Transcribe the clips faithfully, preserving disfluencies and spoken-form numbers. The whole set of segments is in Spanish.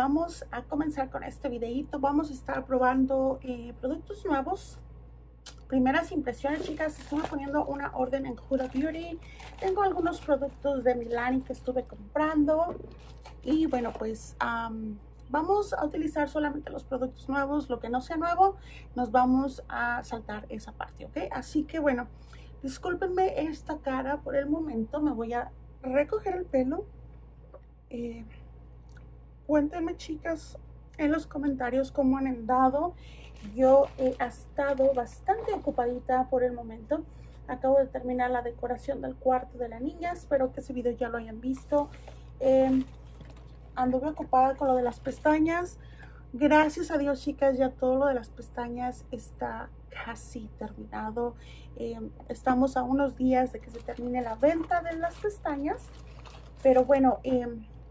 vamos a comenzar con este videito. Vamos a estar probando eh, productos nuevos. Primeras impresiones, chicas. Estuve poniendo una orden en Huda Beauty. Tengo algunos productos de Milani que estuve comprando. Y bueno, pues um, vamos a utilizar solamente los productos nuevos. Lo que no sea nuevo, nos vamos a saltar esa parte, ¿ok? Así que bueno, discúlpenme esta cara por el momento. Me voy a recoger el pelo. Eh, cuéntenme, chicas, en los comentarios cómo han andado. Yo he estado bastante ocupadita por el momento. Acabo de terminar la decoración del cuarto de la niña. Espero que ese video ya lo hayan visto. Eh, anduve ocupada con lo de las pestañas. Gracias a Dios, chicas, ya todo lo de las pestañas está casi terminado. Eh, estamos a unos días de que se termine la venta de las pestañas. Pero bueno, eh,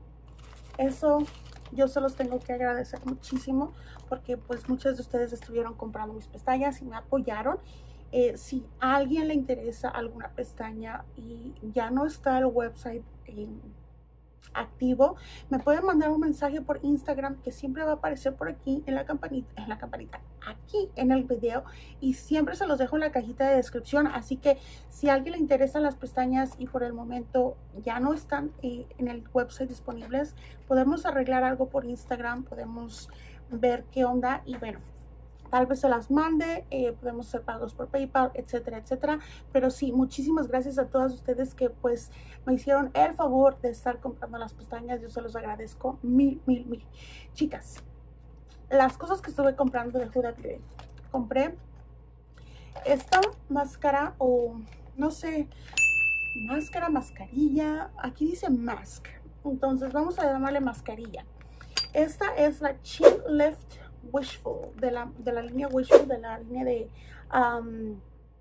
eso yo se los tengo que agradecer muchísimo, porque pues muchas de ustedes estuvieron comprando mis pestañas y me apoyaron. Eh, si a alguien le interesa alguna pestaña y ya no está el website eh, activo, me pueden mandar un mensaje por Instagram, que siempre va a aparecer por aquí en la campanita, en la campanita, aquí en el video, y siempre se los dejo en la cajita de descripción. Así que si a alguien le interesan las pestañas y por el momento ya no están eh, en el website disponibles, podemos arreglar algo por Instagram, podemos ver qué onda y bueno, tal vez se las mande, eh, podemos hacer pagos por PayPal, etcétera, etcétera. Pero sí, muchísimas gracias a todas ustedes que pues me hicieron el favor de estar comprando las pestañas. Yo se los agradezco mil, mil, mil. Chicas, las cosas que estuve comprando de Huda Beauty. Compré esta máscara o no sé, máscara, mascarilla. Aquí dice mask. Entonces vamos a llamarle mascarilla. Esta es la Chin Lift Wishful, de la, de la línea Wishful, de la línea de um,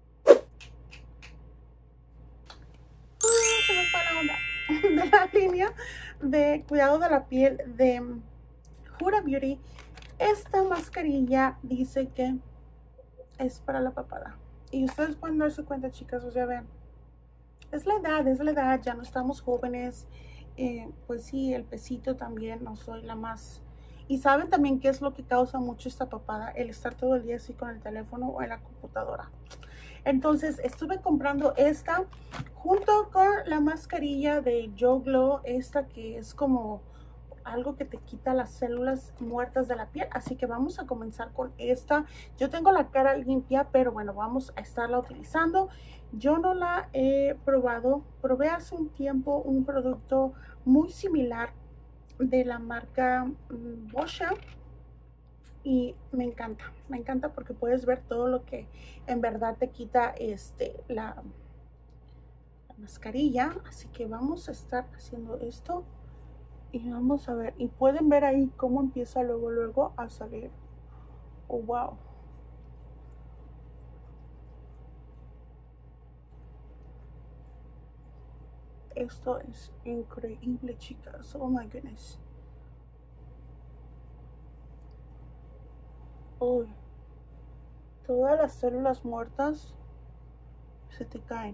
se me fue la onda de la línea de cuidado de la piel de Huda Beauty. Esta mascarilla dice que es para la papada y ustedes pueden darse cuenta, chicas, o sea, ven, es la edad, es la edad, ya no estamos jóvenes. Eh, pues sí, el pesito también, no soy la más. Y saben también qué es lo que causa mucho esta papada, el estar todo el día así con el teléfono o en la computadora. Entonces estuve comprando esta junto con la mascarilla de Joe Glow, esta que es como algo que te quita las células muertas de la piel. Así que vamos a comenzar con esta. Yo tengo la cara limpia, pero bueno, vamos a estarla utilizando. Yo no la he probado. Probé hace un tiempo un producto muy similar de la marca um, Boscia y me encanta, me encanta porque puedes ver todo lo que en verdad te quita este la, la mascarilla. Así que vamos a estar haciendo esto y vamos a ver, y pueden ver ahí cómo empieza luego luego a salir. Oh, wow. Esto es increíble, chicas. Oh my goodness. Oh, todas las células muertas se te caen.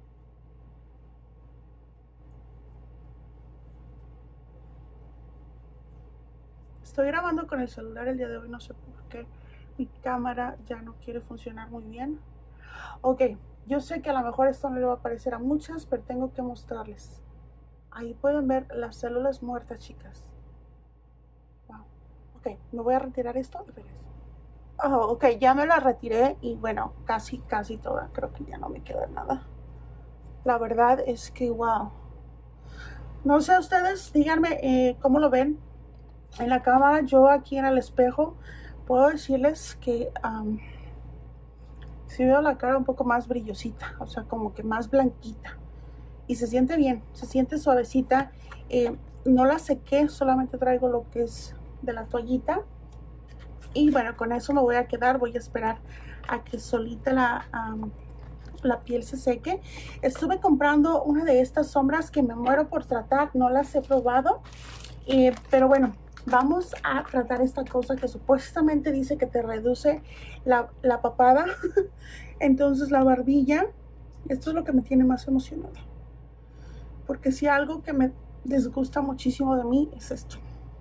Estoy grabando con el celular el día de hoy, no sé por qué mi cámara ya no quiere funcionar muy bien. Ok, yo sé que a lo mejor esto no le va a parecer a muchas, pero tengo que mostrarles. Ahí pueden ver las células muertas, chicas. Wow. Ok, me voy a retirar esto y regreso. Oh, ok, ya me la retiré y bueno, casi, casi toda. Creo que ya no me queda nada. La verdad es que, wow. No sé ustedes, díganme eh, cómo lo ven en la cámara. Yo aquí en el espejo puedo decirles que um, si veo la cara un poco más brillosita, o sea, como que más blanquita. Y se siente bien, se siente suavecita. Eh, no la sequé, solamente traigo lo que es de la toallita. Y bueno, con eso me voy a quedar. Voy a esperar a que solita la, um, la piel se seque. Estuve comprando una de estas sombras que me muero por tratar. No las he probado. Eh, pero bueno, vamos a tratar esta cosa que supuestamente dice que te reduce la, la papada. Entonces la barbilla. Esto es lo que me tiene más emocionada. Porque si algo que me disgusta muchísimo de mí es esto.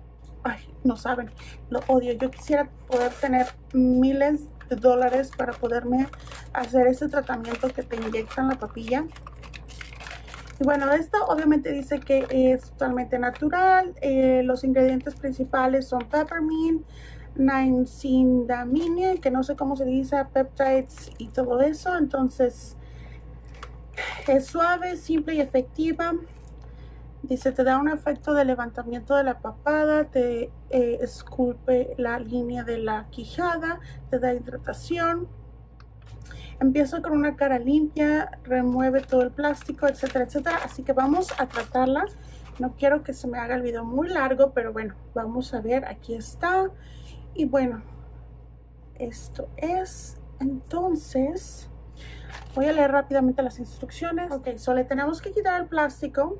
ay, no saben, lo odio. Yo quisiera poder tener miles de dólares para poderme hacer ese tratamiento que te inyectan la papilla. Y bueno, esto obviamente dice que es totalmente natural. Eh, los ingredientes principales son peppermint, niacindamine, que no sé cómo se dice, peptides y todo eso. Entonces es suave, simple y efectiva. Dice, te da un efecto de levantamiento de la papada, te eh, esculpe la línea de la quijada, te da hidratación. Empieza con una cara limpia, remueve todo el plástico, etcétera, etcétera. Así que vamos a tratarla. No quiero que se me haga el video muy largo, pero bueno, vamos a ver. Aquí está. Y bueno, esto es. Entonces, voy a leer rápidamente las instrucciones. Ok, solo le tenemos que quitar el plástico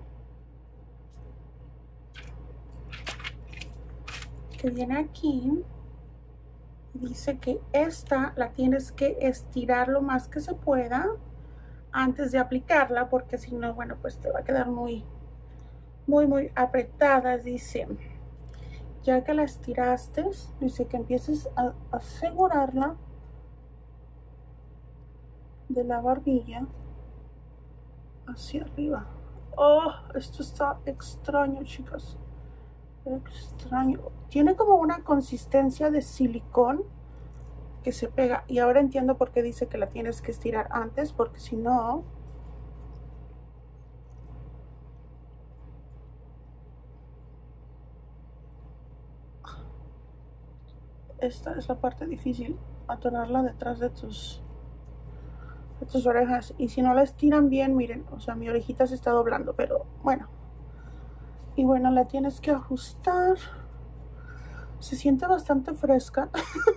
que viene aquí. Dice que esta la tienes que estirar lo más que se pueda antes de aplicarla, porque si no, bueno, pues te va a quedar muy, muy, muy apretada. Dice, ya que la estiraste, dice que empieces a asegurarla de la barbilla hacia arriba. Oh, esto está extraño, chicas. Extraño. Tiene como una consistencia de silicón que se pega. Y ahora entiendo por qué dice que la tienes que estirar antes, porque si no, esta es la parte difícil, atorarla detrás de tus de tus orejas. Y si no la estiran bien, miren, o sea, mi orejita se está doblando, pero bueno. Y bueno, la tienes que ajustar. Se siente bastante fresca.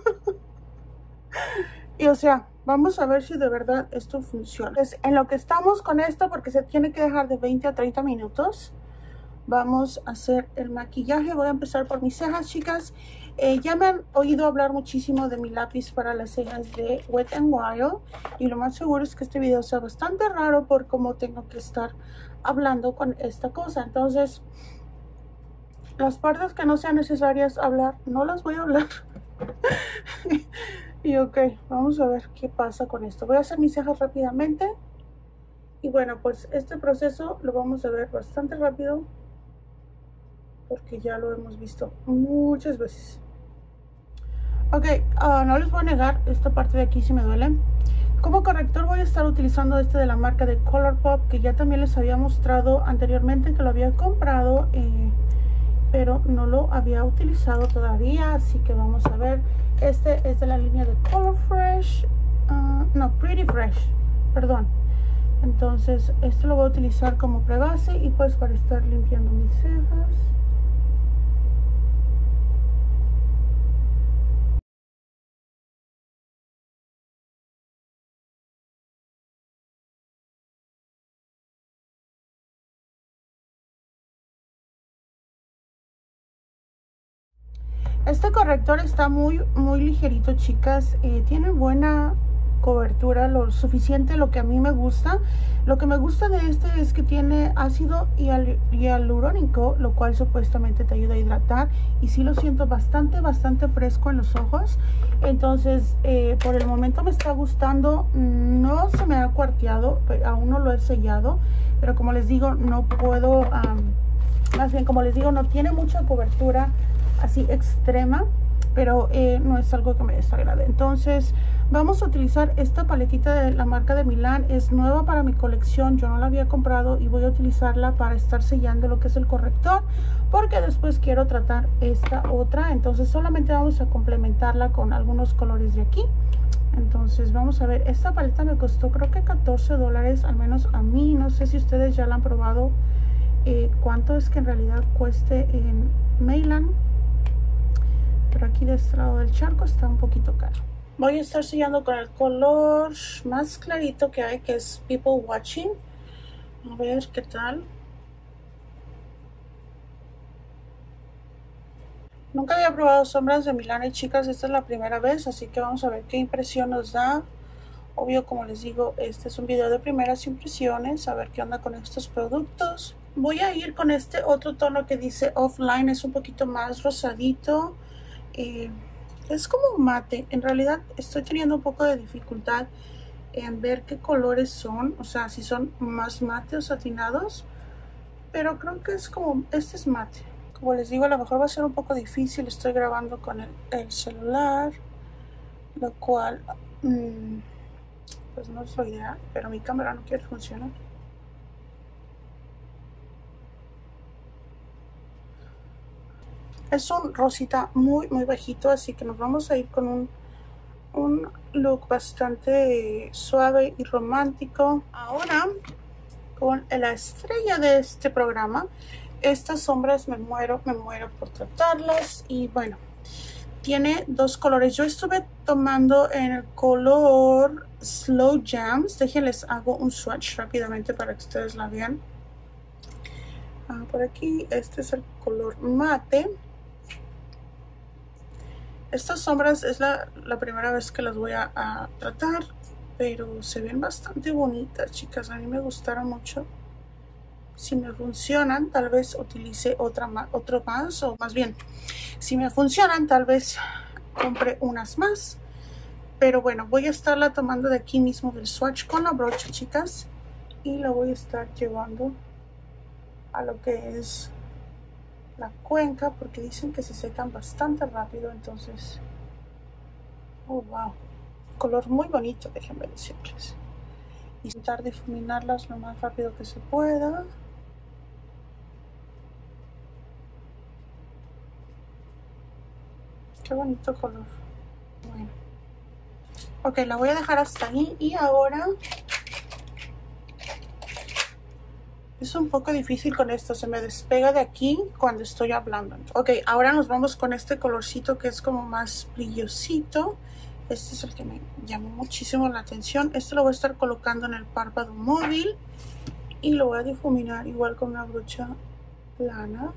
Y o sea, vamos a ver si de verdad esto funciona. Pues en lo que estamos con esto, porque se tiene que dejar de veinte a treinta minutos, vamos a hacer el maquillaje. Voy a empezar por mis cejas, chicas. Eh, ya me han oído hablar muchísimo de mi lápiz para las cejas de Wet n Wild. Y lo más seguro es que este video sea bastante raro por cómo tengo que estar hablando con esta cosa. Entonces, las partes que no sean necesarias hablar, no las voy a hablar. Y ok, vamos a ver qué pasa con esto. Voy a hacer mis cejas rápidamente. Y bueno, pues este proceso lo vamos a ver bastante rápido, porque ya lo hemos visto muchas veces. Ok, uh, no les voy a negar, esta parte de aquí sí me duele. Como corrector voy a estar utilizando este de la marca de Colourpop, que ya también les había mostrado anteriormente que lo había comprado, eh, pero no lo había utilizado todavía. Así que vamos a ver. Este es de la línea de Color Fresh, uh, no, Pretty Fresh, perdón. Entonces este lo voy a utilizar como prebase y pues para estar limpiando mis cejas. Este corrector está muy muy ligerito, chicas. Eh, tiene buena cobertura, lo suficiente, lo que a mí me gusta. Lo que me gusta de este es que tiene ácido hialurónico, lo cual supuestamente te ayuda a hidratar. Y sí lo siento bastante, bastante fresco en los ojos. Entonces, eh, por el momento me está gustando. No se me ha cuarteado, aún no lo he sellado. Pero como les digo, no puedo, um, más bien como les digo, no tiene mucha cobertura así extrema, pero eh, no es algo que me desagrade. Entonces vamos a utilizar esta paletita de la marca de Milán. Es nueva para mi colección, yo no la había comprado y voy a utilizarla para estar sellando lo que es el corrector, porque después quiero tratar esta otra. Entonces solamente vamos a complementarla con algunos colores de aquí. Entonces vamos a ver, esta paleta me costó creo que catorce dólares, al menos a mí. No sé si ustedes ya la han probado, eh, cuánto es que en realidad cueste en Meylan, pero aquí de este lado del charco está un poquito caro. Voy a estar sellando con el color más clarito que hay, que es People Watching. A ver qué tal. Nunca había probado sombras de Milán, y chicas, esta es la primera vez, así que vamos a ver qué impresión nos da. Obvio, como les digo, este es un video de primeras impresiones, a ver qué onda con estos productos. voy a ir con este otro tono que dice Offline. Es un poquito más rosadito. Eh, es como mate. En realidad estoy teniendo un poco de dificultad en ver qué colores son. O sea, si son más mate o satinados. Pero creo que es como... Este es mate. Como les digo, a lo mejor va a ser un poco difícil. Estoy grabando con el, el celular. Lo cual... Mmm, pues no es lo ideal. Pero mi cámara no quiere funcionar. Es un rosita muy muy bajito, así que nos vamos a ir con un, un look bastante suave y romántico. Ahora, con la estrella de este programa, estas sombras me muero, me muero por tratarlas. Y bueno, tiene dos colores. Yo estuve tomando en el color Slow Jams. Déjenles hago un swatch rápidamente para que ustedes la vean. Ah, por aquí, este es el color mate. Estas sombras es la, la primera vez que las voy a, a tratar, pero se ven bastante bonitas, chicas. A mí me gustaron mucho. Si me funcionan, tal vez utilice otra otro más, o más bien, si me funcionan, tal vez compre unas más. Pero bueno, voy a estarla tomando de aquí mismo del swatch con la brocha, chicas, y la voy a estar llevando a lo que es la cuenca, porque dicen que se secan bastante rápido. Entonces, oh wow, color muy bonito, déjenme decirles. Y intentar difuminarlas lo más rápido que se pueda. Qué bonito color. Bueno, ok, la voy a dejar hasta ahí. Y ahora es un poco difícil con esto, se me despega de aquí cuando estoy hablando. Ok, ahora nos vamos con este colorcito que es como más brillosito. Este es el que me llamó muchísimo la atención. Este lo voy a estar colocando en el párpado móvil y lo voy a difuminar igual con una brocha plana.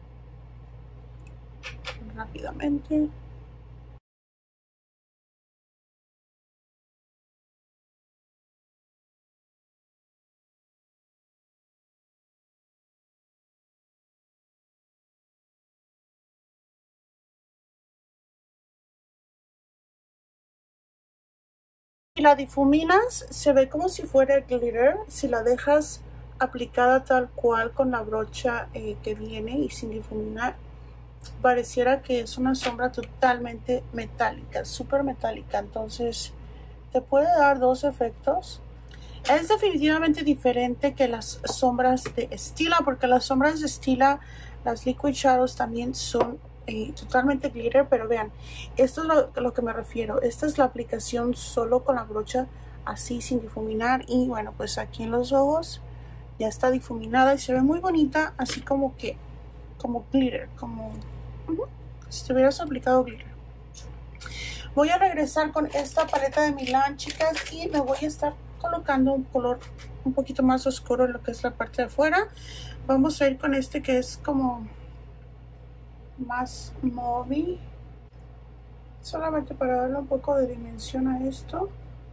Rápidamente. Si la difuminas, se ve como si fuera glitter. Si la dejas aplicada tal cual con la brocha eh, que viene y sin difuminar, pareciera que es una sombra totalmente metálica, súper metálica. Entonces te puede dar dos efectos. Es definitivamente diferente que las sombras de Stila, porque las sombras de Stila, las Liquid Shadows, también son eh, totalmente glitter. Pero vean, esto es lo, lo que me refiero. Esta es la aplicación solo con la brocha, así sin difuminar. Y bueno, pues aquí en los ojos ya está difuminada y se ve muy bonita, así como que, como glitter, como uh-huh, si te hubieras aplicado glitter. Voy a regresar con esta paleta de Milán, chicas, y me voy a estar colocando un color un poquito más oscuro en lo que es la parte de afuera. Vamos a ir con este que es como más mauve, solamente para darle un poco de dimensión a esto.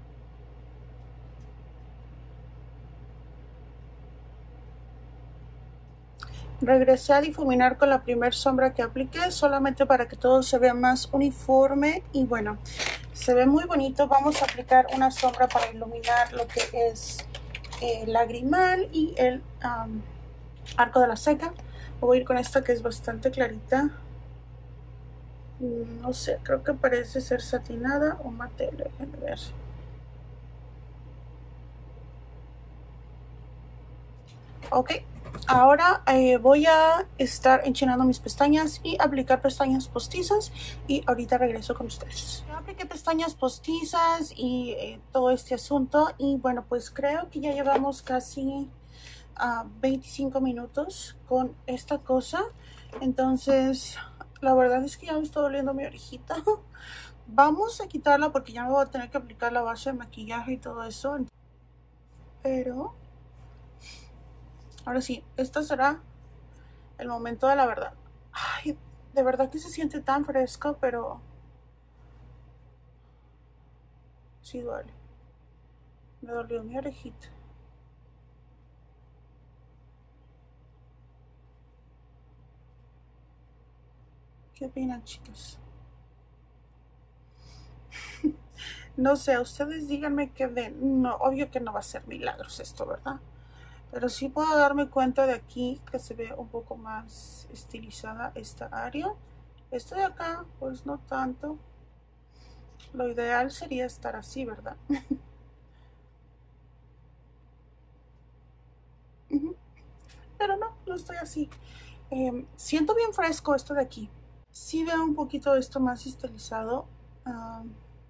Regresé a difuminar con la primera sombra que apliqué, solamente para que todo se vea más uniforme. Y bueno, se ve muy bonito. Vamos a aplicar una sombra para iluminar lo que es el lagrimal y el um, arco de la ceja. Voy a ir con esta que es bastante clarita. No sé, creo que parece ser satinada o mate. Déjenme ver. Ok, ahora eh, voy a estar enchinando mis pestañas y aplicar pestañas postizas. Y ahorita regreso con ustedes. Ya apliqué pestañas postizas y eh, todo este asunto. Y bueno, pues creo que ya llevamos casi uh, veinticinco minutos con esta cosa. Entonces, la verdad es que ya me está doliendo mi orejita. Vamos a quitarla porque ya me voy a tener que aplicar la base de maquillaje y todo eso. Pero ahora sí, este será el momento de la verdad. Ay, de verdad que se siente tan fresco, pero sí duele. Me dolió mi orejita. ¿Qué opinan, chicas? No sé, ustedes díganme qué ven. No, obvio que no va a ser milagros esto, ¿verdad? Pero sí puedo darme cuenta de aquí que se ve un poco más estilizada esta área. Esto de acá, pues no tanto. Lo ideal sería estar así, ¿verdad? Pero no, no estoy así. Eh, siento bien fresco esto de aquí. Sí veo un poquito esto más estilizado. Um,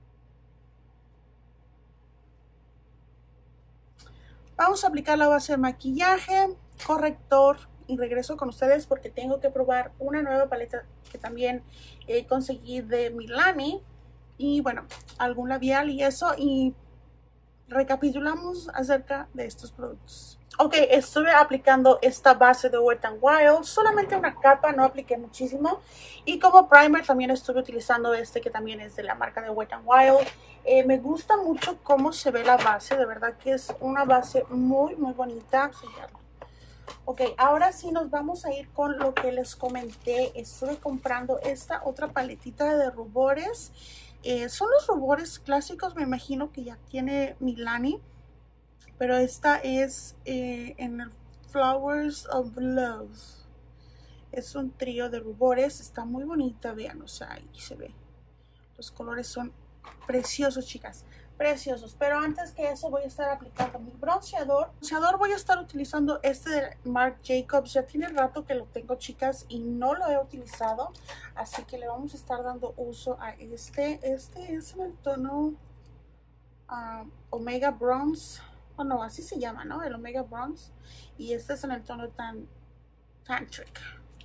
vamos a aplicar la base de maquillaje, corrector y regreso con ustedes porque tengo que probar una nueva paleta que también eh, conseguí de Milani. Y bueno, algún labial y eso. Y recapitulamos acerca de estos productos. Ok, estuve aplicando esta base de Wet n Wild, solamente una capa, no apliqué muchísimo. Y como primer también estuve utilizando este que también es de la marca de Wet n Wild. Eh, me gusta mucho cómo se ve la base, de verdad que es una base muy, muy bonita. Ok, ahora sí nos vamos a ir con lo que les comenté. Estuve comprando esta otra paletita de rubores. Eh, son los rubores clásicos, me imagino que ya tiene Milani. Pero esta es eh, en el Flowers of Love. Es un trío de rubores. Está muy bonita, vean, o sea, ahí se ve. Los colores son preciosos, chicas. Preciosos. Pero antes que eso voy a estar aplicando mi bronceador. Bronceador voy a estar utilizando este de Marc Jacobs. Ya tiene rato que lo tengo, chicas, y no lo he utilizado. Así que le vamos a estar dando uso a este. Este es en el tono uh, Omega Bronze. O no, así se llama, ¿no? El Omega Bronze. Y este es en el tono tan Tantric.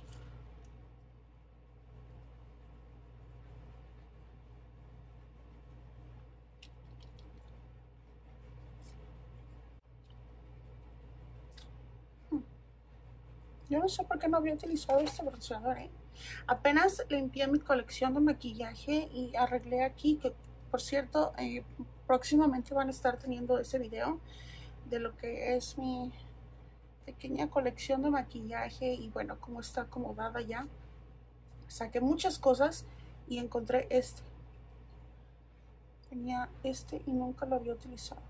Yo no sé por qué no había utilizado este bronceador, ¿eh? Apenas limpié mi colección de maquillaje y arreglé aquí, que por cierto, eh, próximamente van a estar teniendo ese video de lo que es mi pequeña colección de maquillaje y bueno, cómo está acomodada ya. Saqué muchas cosas y encontré este. Tenía este y nunca lo había utilizado.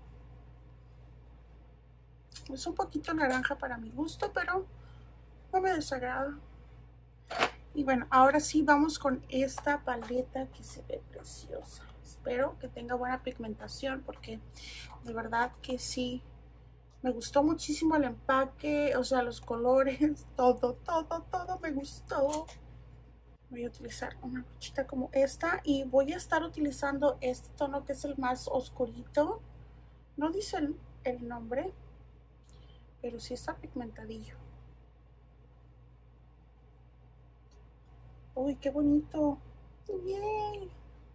Es un poquito naranja para mi gusto, pero no me desagrada. Y bueno, ahora sí vamos con esta paleta que se ve preciosa. Espero que tenga buena pigmentación porque de verdad que sí. Me gustó muchísimo el empaque, o sea, los colores, todo, todo, todo me gustó. Voy a utilizar una brochita como esta y voy a estar utilizando este tono que es el más oscurito. No dice el, el nombre, pero sí está pigmentadillo. Uy, qué bonito. ¡Yay!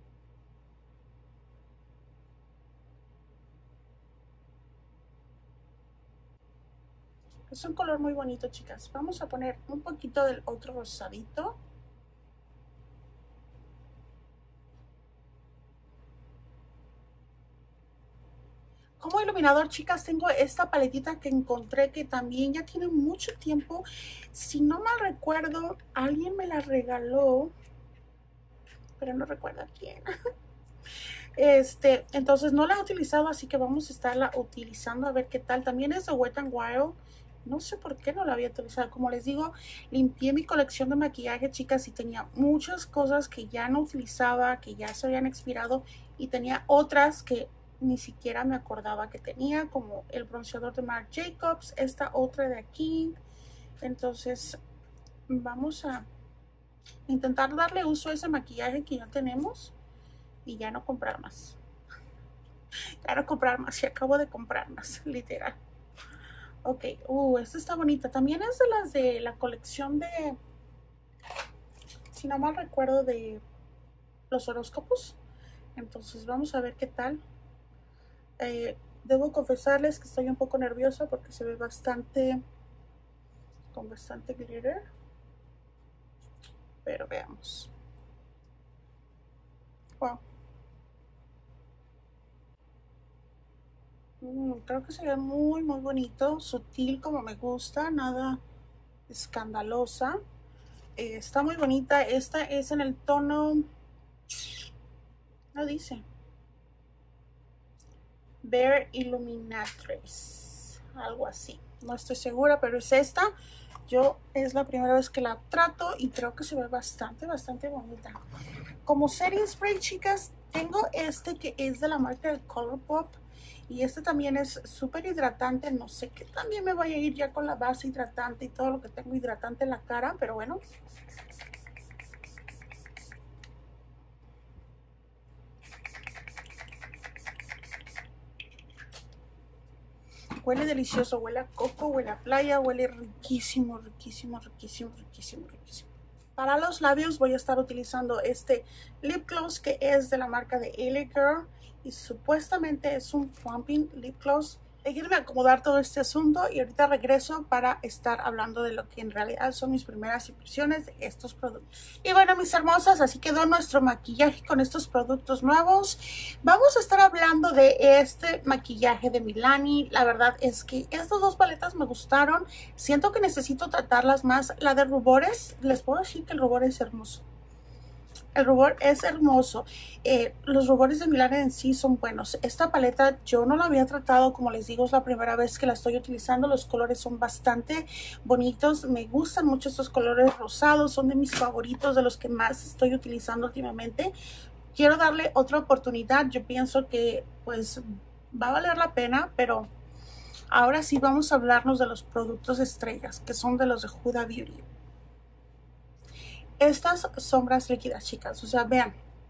Es un color muy bonito, chicas. Vamos a poner un poquito del otro rosadito. Como iluminador, chicas, tengo esta paletita que encontré que también ya tiene mucho tiempo. Si no mal recuerdo, alguien me la regaló, pero no recuerdo quién. Este, entonces no la he utilizado, así que vamos a estarla utilizando a ver qué tal. También es de Wet n Wild. No sé por qué no la había utilizado. Como les digo, limpié mi colección de maquillaje, chicas, y tenía muchas cosas que ya no utilizaba, que ya se habían expirado, y tenía otras que ni siquiera me acordaba que tenía, como el bronceador de Marc Jacobs, esta otra de aquí. Entonces vamos a intentar darle uso a ese maquillaje que ya tenemos y ya no comprar más. Ya no comprar más, y acabo de comprar más, literal. Ok, uh, esta está bonita. También es de las de la colección de, si no mal recuerdo, de los horóscopos. Entonces vamos a ver qué tal. Eh, debo confesarles que estoy un poco nerviosa porque se ve bastante, con bastante glitter. Pero veamos. Wow. Mm, creo que se ve muy, muy bonito. Sutil como me gusta. Nada escandalosa. Eh, está muy bonita. Esta es en el tono, no dice, Bare Illuminatrix, algo así. No estoy segura, pero es esta. Yo es la primera vez que la trato y creo que se ve bastante, bastante bonita. Como setting spray, chicas, tengo este que es de la marca de Colourpop. Y este también es súper hidratante. No sé qué también me vaya a ir ya con la base hidratante y todo lo que tengo hidratante en la cara. Pero bueno. Huele delicioso. Huele a coco, huele a playa. Huele riquísimo, riquísimo, riquísimo, riquísimo, riquísimo. Para los labios voy a estar utilizando este lip gloss que es de la marca de L A Girl. Y supuestamente es un plumping lip gloss. Déjenme acomodar todo este asunto y ahorita regreso para estar hablando de lo que en realidad son mis primeras impresiones de estos productos. Y bueno, mis hermosas, así quedó nuestro maquillaje con estos productos nuevos. Vamos a estar hablando de este maquillaje de Milani. La verdad es que estas dos paletas me gustaron. Siento que necesito tratarlas más. La de rubores, les puedo decir que el rubor es hermoso. El rubor es hermoso. Eh, los rubores de Milani en sí son buenos. Esta paleta yo no la había tratado, como les digo, es la primera vez que la estoy utilizando. Los colores son bastante bonitos. Me gustan mucho estos colores rosados. Son de mis favoritos, de los que más estoy utilizando últimamente. Quiero darle otra oportunidad. Yo pienso que pues va a valer la pena, pero ahora sí vamos a hablarnos de los productos estrellas, que son de los de Huda Beauty. Estas sombras líquidas, chicas, o sea, vean,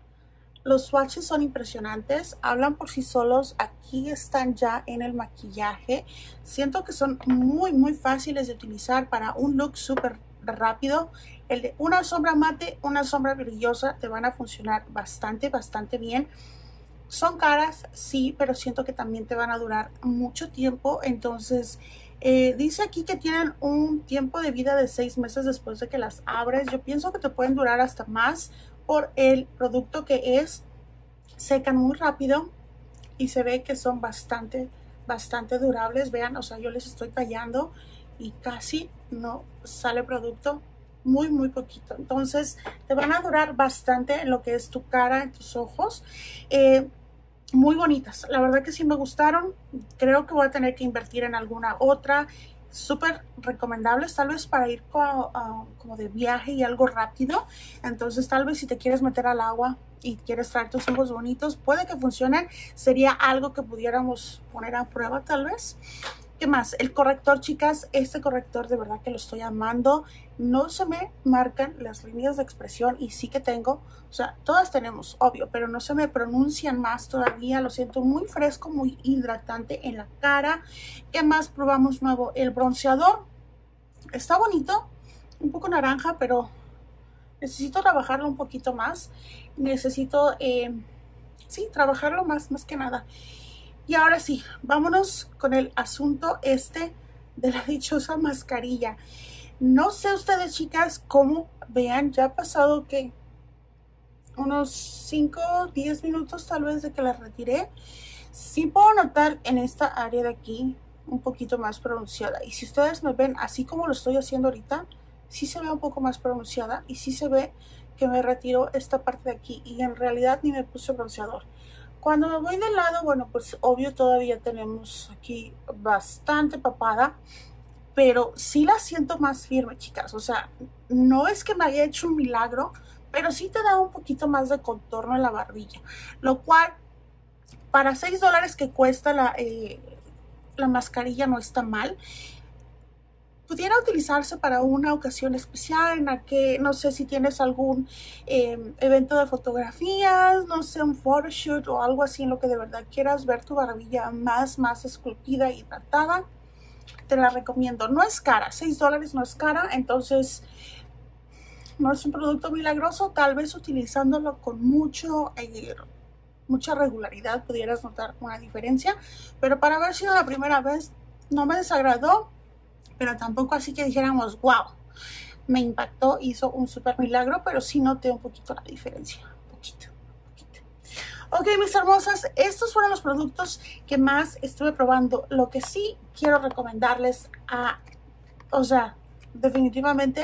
los swatches son impresionantes, hablan por sí solos. Aquí están ya en el maquillaje. Siento que son muy, muy fáciles de utilizar para un look súper rápido. El de una sombra mate, una sombra brillosa, te van a funcionar bastante, bastante bien. Son caras, sí, pero siento que también te van a durar mucho tiempo, entonces... Eh, dice aquí que tienen un tiempo de vida de seis meses después de que las abres. Yo pienso que te pueden durar hasta más por el producto que es. Secan muy rápido y se ve que son bastante, bastante durables. Vean, o sea, yo les estoy tallando y casi no sale producto. Muy, muy poquito. Entonces, te van a durar bastante en lo que es tu cara, en tus ojos. Eh... Muy bonitas, la verdad que sí me gustaron. Creo que voy a tener que invertir en alguna otra. Súper recomendables, tal vez para ir co uh, como de viaje y algo rápido. Entonces tal vez si te quieres meter al agua y quieres traer tus ojos bonitos, puede que funcionen. Sería algo que pudiéramos poner a prueba tal vez. ¿Qué más? El corrector, chicas, este corrector de verdad que lo estoy amando. No se me marcan las líneas de expresión y sí que tengo, o sea, todas tenemos, obvio, pero no se me pronuncian más todavía. Lo siento muy fresco, muy hidratante en la cara. ¿Qué más probamos nuevo? El bronceador está bonito, un poco naranja, pero necesito trabajarlo un poquito más. Necesito, eh, sí, trabajarlo más, más que nada. Y ahora sí, vámonos con el asunto este de la dichosa mascarilla. No sé ustedes, chicas, cómo vean, ya ha pasado que unos cinco, diez minutos tal vez de que la retiré. Sí puedo notar en esta área de aquí un poquito más pronunciada. Y si ustedes me ven así como lo estoy haciendo ahorita, sí se ve un poco más pronunciada y sí se ve que me retiro esta parte de aquí y en realidad ni me puse bronceador. Cuando me voy de lado, bueno, pues obvio todavía tenemos aquí bastante papada, pero sí la siento más firme, chicas. O sea, no es que me haya hecho un milagro, pero sí te da un poquito más de contorno en la barbilla, lo cual para seis dólares que cuesta la, eh, la mascarilla no está mal. Pudiera utilizarse para una ocasión especial en la que, no sé si tienes algún eh, evento de fotografías, no sé, un photoshoot o algo así en lo que de verdad quieras ver tu barbilla más, más esculpida y hidratada. Te la recomiendo. No es cara, seis dólares no es cara, entonces no es un producto milagroso. Tal vez utilizándolo con mucho, eh, mucha regularidad pudieras notar una diferencia, pero para haber sido la primera vez no me desagradó. Pero tampoco así que dijéramos, wow, me impactó, hizo un súper milagro, pero sí noté un poquito la diferencia, un poquito, un poquito. Ok, mis hermosas, estos fueron los productos que más estuve probando. Lo que sí quiero recomendarles a, o sea, definitivamente,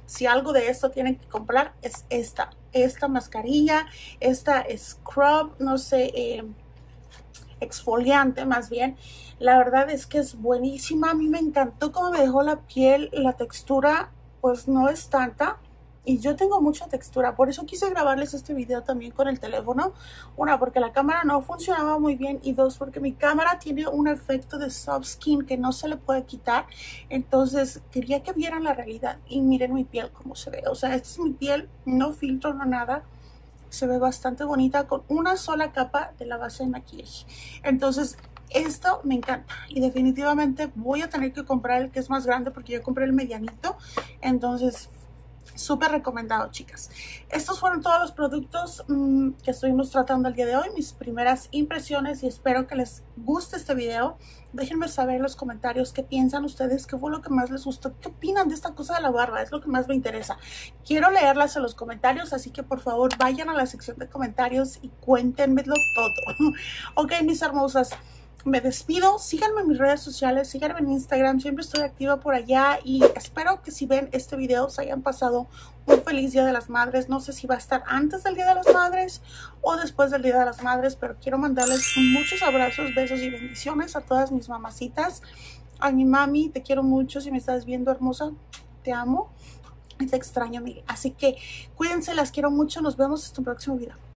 si algo de esto tienen que comprar es esta, esta mascarilla, esta scrub, no sé, eh, exfoliante más bien. La verdad es que es buenísima. A mí me encantó cómo me dejó la piel, la textura pues no es tanta. Y yo tengo mucha textura, por eso quise grabarles este video también con el teléfono. Una, porque la cámara no funcionaba muy bien. Y dos, porque mi cámara tiene un efecto de soft skin que no se le puede quitar. Entonces quería que vieran la realidad. Y miren mi piel cómo se ve. O sea, esta es mi piel, no filtro, no nada. Se ve bastante bonita con una sola capa de la base de maquillaje. Entonces esto me encanta y definitivamente voy a tener que comprar el que es más grande porque yo compré el medianito. Entonces súper recomendado, chicas. Estos fueron todos los productos mmm, que estuvimos tratando el día de hoy, mis primeras impresiones, y espero que les guste este video. Déjenme saber en los comentarios qué piensan ustedes, qué fue lo que más les gustó, qué opinan de esta cosa de la barba, es lo que más me interesa. Quiero leerlas en los comentarios, así que por favor vayan a la sección de comentarios y cuéntenmelo todo. Ok, mis hermosas, me despido. Síganme en mis redes sociales, síganme en Instagram, siempre estoy activa por allá y espero que si ven este video se hayan pasado un feliz Día de las Madres. No sé si va a estar antes del Día de las Madres o después del Día de las Madres, pero quiero mandarles muchos abrazos, besos y bendiciones a todas mis mamacitas. A mi mami, te quiero mucho, si me estás viendo, hermosa, te amo y te extraño, mil. Así que cuídense, las quiero mucho, nos vemos en el próximo video.